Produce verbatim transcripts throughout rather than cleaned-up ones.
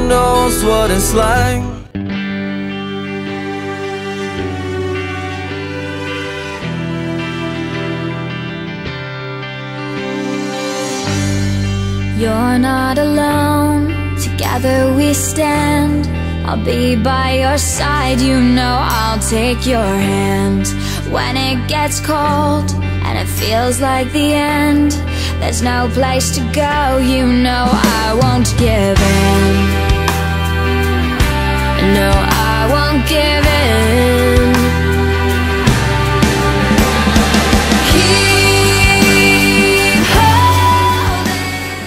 knows what it's like. You're not alone, together we stand. I'll be by your side, you know I'll take your hand. When it gets cold and it feels like the end, there's no place to go, you know I won't give in. No, I won't give in. Keep holding.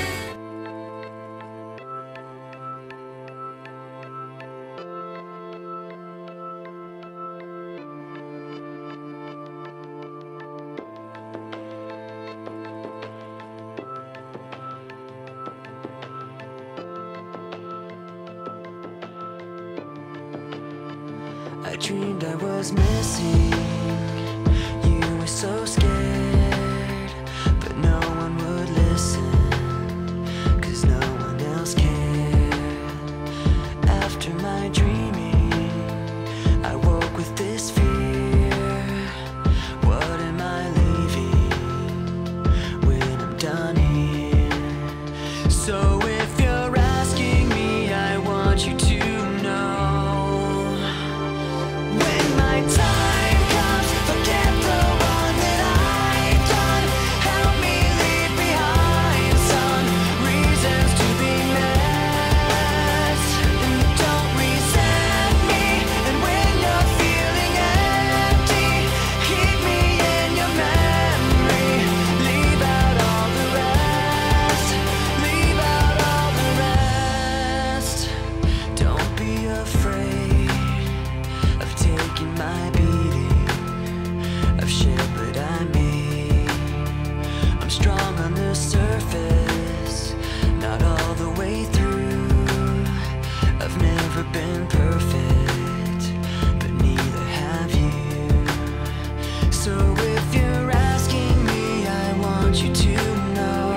I dreamed I was missing. You were so scared, but no one would listen, 'cause no one else cared. After my dreaming, I woke with this fear. What am I leaving when I'm done here? So if you're asking me, I want you to know, time comes, forget the wrong that I've done. Help me leave behind some reasons to be missed. And don't resent me. And when you're feeling empty, keep me in your memory. Leave out all the rest. Leave out all the rest. Don't be afraid of taking my beating. I've shed, but I made. I'm strong on the surface, not all the way through. I've never been perfect, but neither have you. So if you're asking me, I want you to know,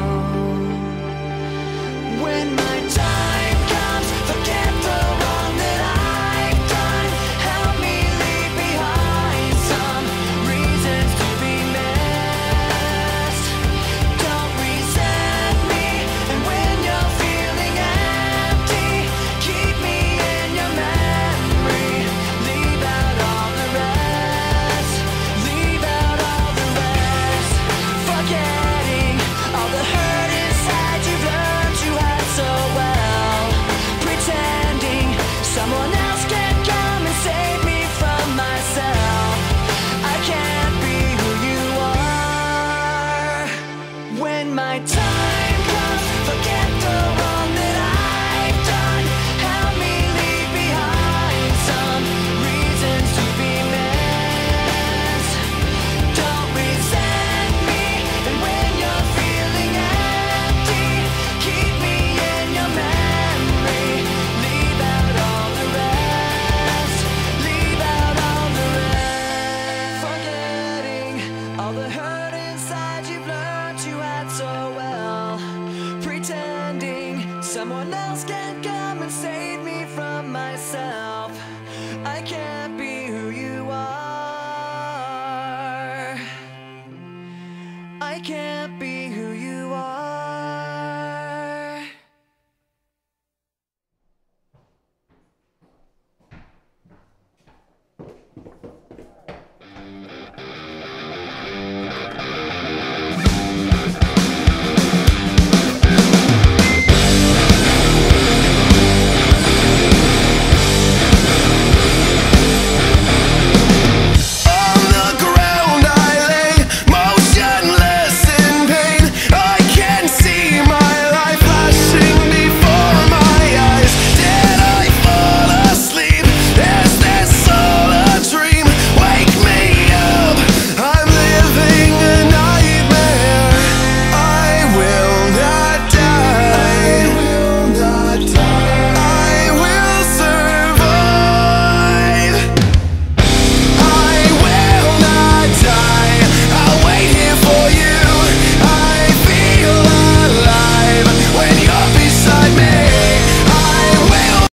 when my time comes, forget the wrong that I've done. Help me leave behind some reasons to be missed. Don't resent me. And when you're feeling empty, keep me in your memory. Leave out all the rest. Leave out all the rest. Forgetting all the hurt inside you've learned you had so well. Pretending someone else can come and save me from myself. I can't be who you are. When my time comes, forget the wrong that I've done. Help me leave behind some reasons to be missed. Don't resent me. And when you're feeling empty, keep me in your memory. Leave out all the rest. Leave out all the rest. Forgetting all the hurt inside you've learned you had so well. Pretending someone else can come and save me from myself. I can't